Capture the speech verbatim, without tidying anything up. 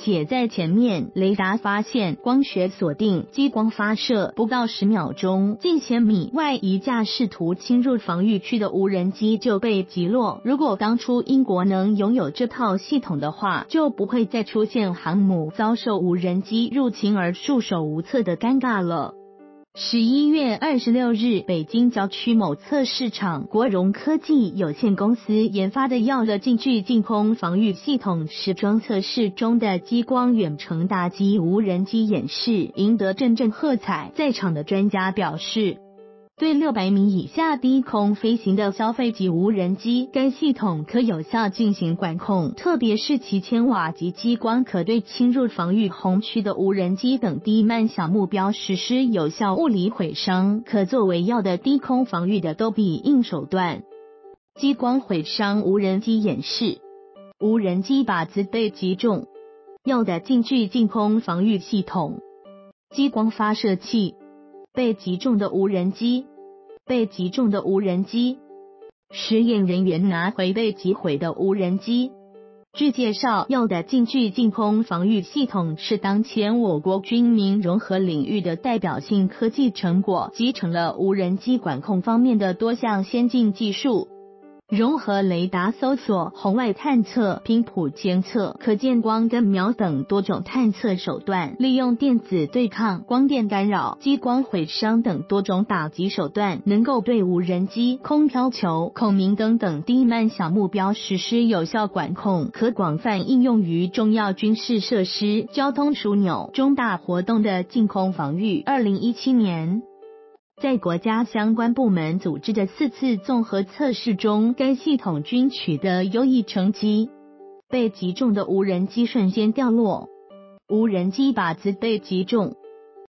且在前面雷达发现光学锁定，激光发射不到十秒钟，近千米外一架试图侵入防御区的无人机就被击落。如果当初英国能拥有这套系统的话，就不会再出现航母遭受无人机入侵而束手无策的尴尬了。十一月二十六日，北京郊区某测试场国荣科技有限公司研发的耀的近距近空防御系统实装测试中的激光远程打击无人机演示赢得阵阵喝彩。在场的专家表示，对六百米以下低空飞行的消费级无人机，该系统可有效进行管控，特别是其千瓦级激光可对侵入防御红区的无人机等低慢小目标实施有效物理毁伤，可作为耀的低空防御的都比硬手段。激光毁伤无人机演示，无人机靶子被击中，耀的近距近空防御系统，激光发射器，被击中的无人机，被击中的无人机，实验人员拿回被击毁的无人机。据介绍，耀的近距近空防御系统是当前我国军民融合领域的代表性科技成果，集成了无人机管控方面的多项先进技术，融合雷达搜索、红外探测、频谱监测、可见光跟瞄等多种探测手段，利用电子对抗、光电干扰、激光毁伤等多种打击手段，能够对无人机、空飘球、孔明灯等低慢小目标实施有效管控，可广泛应用于重要军事设施、交通枢纽、重大活动的近空防御。二零一七年。在国家相关部门组织的四次综合测试中，该系统均取得优异成绩。被击中的无人机瞬间掉落，无人机靶子被击中，